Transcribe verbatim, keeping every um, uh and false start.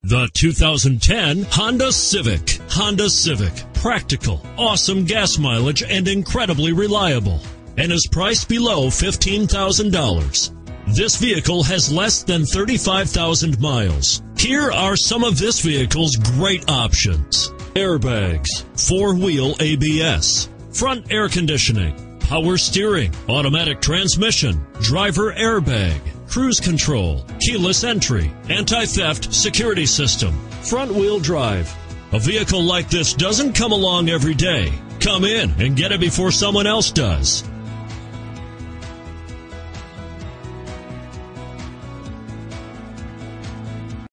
The two thousand ten Honda Civic. Honda Civic. Practical, awesome gas mileage, and incredibly reliable. And is priced below fifteen thousand dollars. This vehicle has less than thirty-five thousand miles. Here are some of this vehicle's great options: airbags, four-wheel A B S, front air conditioning, power steering, automatic transmission, driver airbag, cruise control, keyless entry, anti-theft security system, front-wheel drive. A vehicle like this doesn't come along every day. Come in and get it before someone else does.